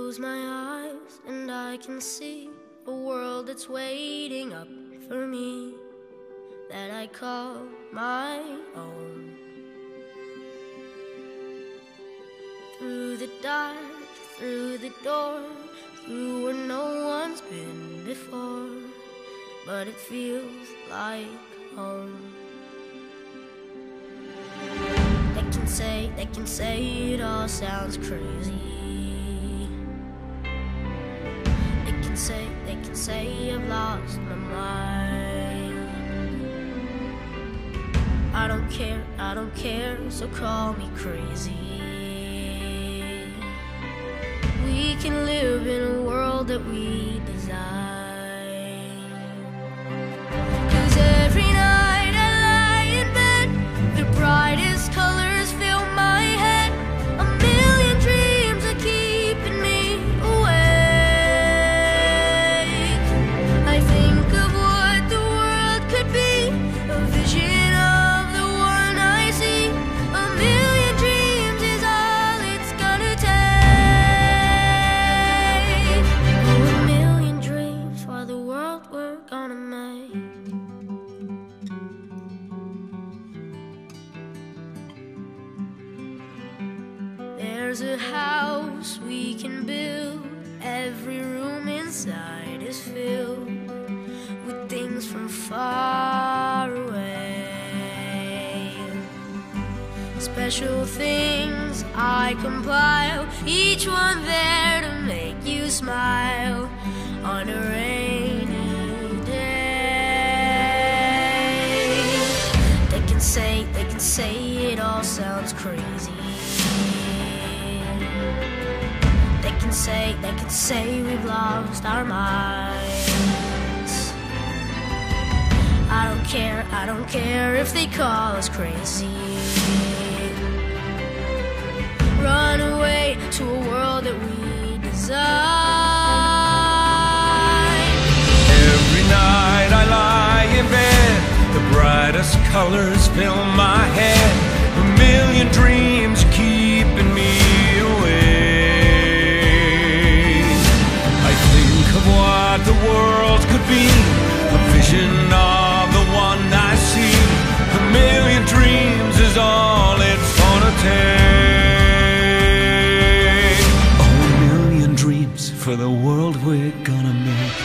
close my eyes and I can see a world that's waiting up for me, that I call my own. Through the dark, through the door, through where no one's been before, but it feels like home. They can say it all sounds crazy. They can say I've lost my mind. I don't care, so call me crazy. We can live in a world that we design. 'Cause every night I lie in bed, the brightest colors fill my head. A million dreams are keeping me awake. I think of what the world could be, a vision of the one I see. A million dreams is all it's gonna take. Oh, a million dreams for the world we're gonna make. There's a house we can build. Every room inside is filled with things from far away. Special things I compile, each one there to make you smile on a rainy day. They can say it all sounds crazy. They can say we've lost our minds. I don't care if they call us crazy. Run away to a world that we design. Every night I lie in bed, the brightest colors fill my head. A million dreams keeping me what the world could be, a vision of the one I see. A million dreams is all it's gonna take. Oh, a million dreams for the world we're gonna make.